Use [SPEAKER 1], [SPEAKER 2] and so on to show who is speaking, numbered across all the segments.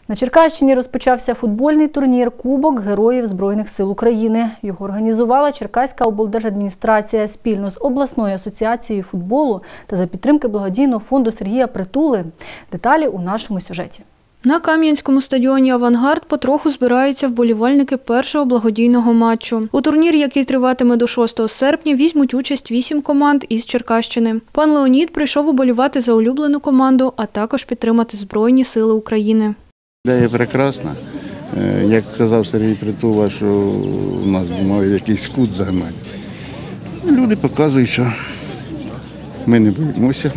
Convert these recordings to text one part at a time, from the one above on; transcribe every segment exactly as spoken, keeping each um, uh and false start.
[SPEAKER 1] На Черкащині розпочався футбольний турнір «Кубок Героїв Збройних сил України». Його організувала Черкаська облдержадміністрація спільно з обласною асоціацією футболу та за підтримки благодійного фонду Сергія Притули. Деталі у нашому сюжеті.
[SPEAKER 2] На Кам'янському стадіоні «Авангард» потроху збираються вболівальники першого благодійного матчу. У турнірі, який триватиме до шостого серпня, візьмуть участь вісім команд із Черкащини. Пан Леонід прийшов уболівати за улюблену команду, а також підтримати Збройні сили України.
[SPEAKER 3] Ідея прекрасна. Як казав Сергій Притула, що у нас думали якийсь кут загнати. Люди показують, що ми не боїмося.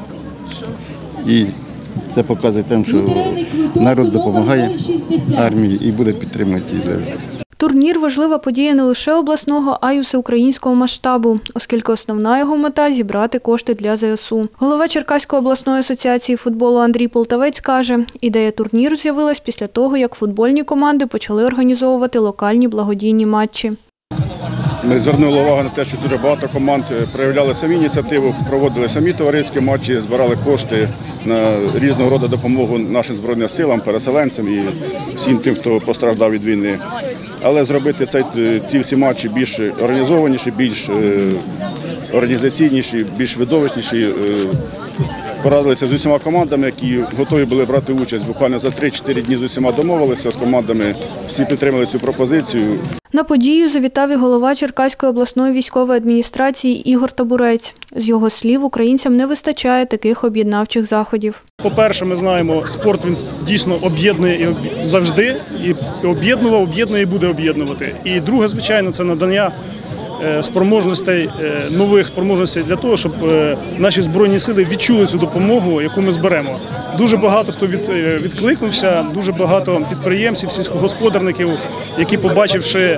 [SPEAKER 3] І це показує тим, що народ допомагає армії і буде підтримувати її завжди.
[SPEAKER 2] Турнір – важлива подія не лише обласного, а й всеукраїнського масштабу, оскільки основна його мета – зібрати кошти для зе ес у. Голова Черкаської обласної асоціації футболу Андрій Полтавець каже, ідея турніру з'явилась після того, як футбольні команди почали організовувати локальні благодійні матчі.
[SPEAKER 4] Ми звернули увагу на те, що дуже багато команд проявляли самі ініціативу, проводили самі товариські матчі, збирали кошти на різного роду допомогу нашим Збройним силам, переселенцям і всім тим, хто постраждав від війни. Але зробити цей, ці всі матчі більш організованіші, більш організаційніші, більш видовищніші. Порадилися з усіма командами, які готові були брати участь. Буквально за три-чотири дні з усіма домовилися з командами, всі підтримали цю пропозицію.
[SPEAKER 2] На подію завітав і голова Черкаської обласної військової адміністрації Ігор Табурець. З його слів, українцям не вистачає таких об'єднавчих заходів.
[SPEAKER 5] По-перше, ми знаємо, спорт він дійсно об'єднує і завжди, і об'єднував, об'єднує і буде об'єднувати. І друге, звичайно, це надання спроможностей, нових спроможностей для того, щоб наші Збройні сили відчули цю допомогу, яку ми зберемо. Дуже багато хто відкликнувся, дуже багато підприємців, сільськогосподарників, які, побачивши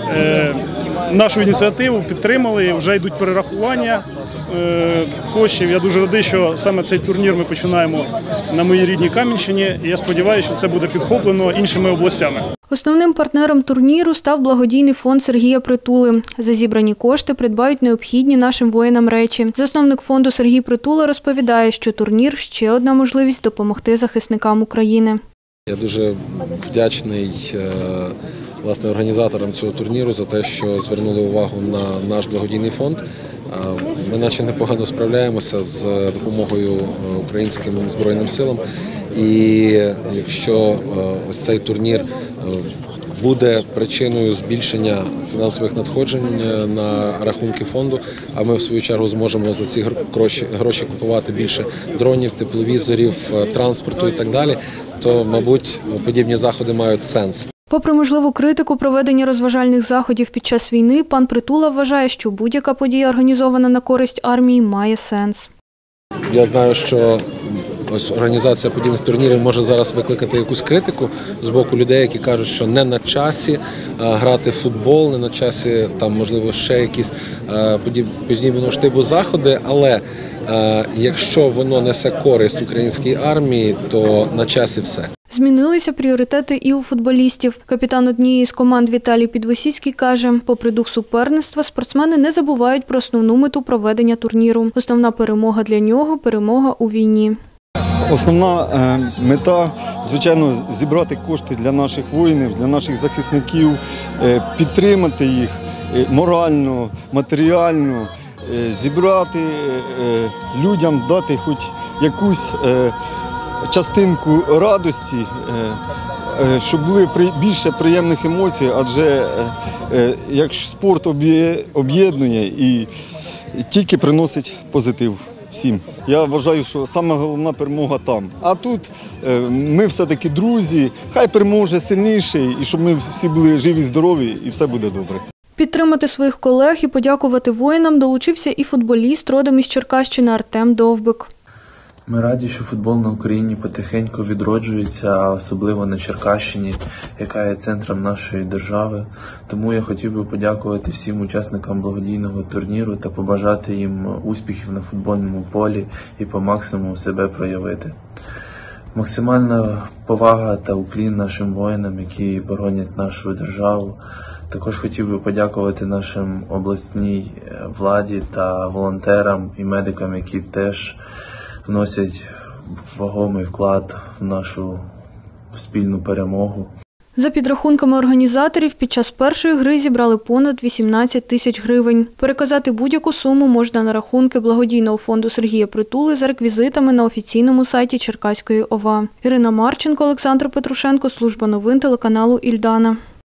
[SPEAKER 5] нашу ініціативу, підтримали, вже йдуть перерахування коштів. Я дуже радий, що саме цей турнір ми починаємо на моїй рідній Кам'янщині, і я сподіваюся, що це буде підхоплено іншими областями.
[SPEAKER 2] Основним партнером турніру став благодійний фонд Сергія Притули. За зібрані кошти придбають необхідні нашим воїнам речі. Засновник фонду Сергій Притула розповідає, що турнір – ще одна можливість допомогти захисникам України.
[SPEAKER 6] Я дуже вдячний власне, організаторам цього турніру за те, що звернули увагу на наш благодійний фонд. Ми наче непогано справляємося з допомогою українським Збройним силам. І якщо ось цей турнір буде причиною збільшення фінансових надходжень на рахунки фонду, а ми в свою чергу зможемо за ці гроші купувати більше дронів, тепловізорів, транспорту і так далі, то, мабуть, подібні заходи мають сенс.
[SPEAKER 2] Попри можливу критику проведення розважальних заходів під час війни, пан Притула вважає, що будь-яка подія, організована на користь армії, має сенс.
[SPEAKER 6] Я знаю, що ось організація подібних турнірів може зараз викликати якусь критику з боку людей, які кажуть, що не на часі грати в футбол, не на часі, там, можливо, ще якісь подібного штибу заходи, але якщо воно несе користь українській армії, то на часі все.
[SPEAKER 2] Змінилися пріоритети і у футболістів. Капітан однієї з команд Віталій Підвисіцький каже, попри дух суперництва, спортсмени не забувають про основну мету проведення турніру. Основна перемога для нього – перемога у війні.
[SPEAKER 7] Основна мета, звичайно, зібрати кошти для наших воїнів, для наших захисників, підтримати їх морально, матеріально, зібрати людям, дати хоч якусь частинку радості, щоб були більше приємних емоцій, адже як спорт об'єднує і тільки приносить позитив всім. Я вважаю, що саме головна перемога там. А тут ми все-таки друзі, хай переможе сильніший, і щоб ми всі були живі, здорові, і все буде добре.
[SPEAKER 2] Підтримати своїх колег і подякувати воїнам долучився і футболіст родом із Черкащини Артем Довбик.
[SPEAKER 8] Ми раді, що футбол на Україні потихеньку відроджується, а особливо на Черкащині, яка є центром нашої держави. Тому я хотів би подякувати всім учасникам благодійного турніру та побажати їм успіхів на футбольному полі і по максимуму себе проявити. Максимальна повага та уклін нашим воїнам, які боронять нашу державу. Також хотів би подякувати нашим обласній владі та волонтерам і медикам, які теж вносять вагомий вклад в нашу в спільну перемогу.
[SPEAKER 2] За підрахунками організаторів, під час першої гри зібрали понад вісімнадцять тисяч гривень. Переказати будь-яку суму можна на рахунки благодійного фонду Сергія Притули за реквізитами на офіційному сайті Черкаської ОВА. Ірина Марченко, Олександр Петрушенко, служба новин телеканалу «Ільдана».